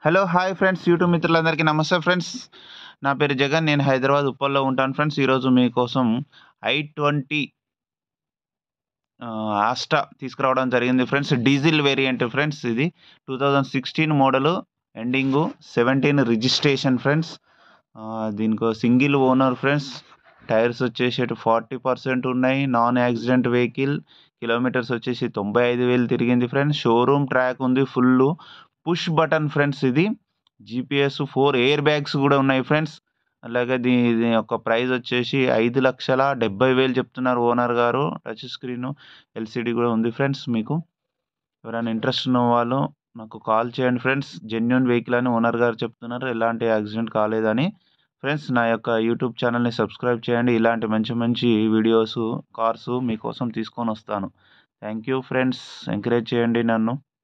Hello hi friends YouTube మిత్రులందరికీ నమస్తే friends. నా పేరు జగన్. నేను హైదరాబాద్ ఉప్పల్లో ఉంటాను ఫ్రెండ్స్. ఈరోజు మీకోసం i20 ఆస్టా తీసుకురావడం జరిగింది ఫ్రెండ్స్. Diesel variant friends. ఇది 2016 మోడలు, ఎండింగు 17 రిజిస్ట్రేషన్ ఫ్రెండ్స్. దీనికో సింగిల్ ఓనర్ ఫ్రెండ్స్. టైర్స్ వచ్చేసి 40% ఉన్నాయి. Non accident vehicle. కిలోమీటర్స్ వచ్చేసి 95,000 తిరిగింది ఫ్రెండ్స్. షోరూమ్ ట్రాక్ ఉంది ఫుల్. Push button friends. ఇది GPS 4 ఎయిర్ బ్యాగ్స్ కూడా ఉన్నాయి ఫ్రెండ్స్. అలాగే దీని యొక్క ప్రైస్ వచ్చేసి 5,70,000 చెప్తున్నారు ఓనర్ గారు. టచ్ స్క్రీన్ LCD కూడా ఉంది ఫ్రెండ్స్. మీకు ఎవరైనా ఇంట్రెస్ట్ ఉన్న వాళ్ళు నాకు కాల్ చేయండి ఫ్రెండ్స్. జెన్యూన్ వెహికల్ అని ఓనర్ గారు చెప్తున్నారు. ఎలాంటి యాక్సిడెంట్ కాలేదని ఫ్రెండ్స్. నా యొక్క యూట్యూబ్ ఛానల్ని సబ్స్క్రైబ్ చేయండి. ఇలాంటి మంచి మంచి వీడియోస్, కార్స్ మీకోసం తీసుకొని వస్తాను. Thank you friends. ఎంకరేజ్ చేయండి నన్ను.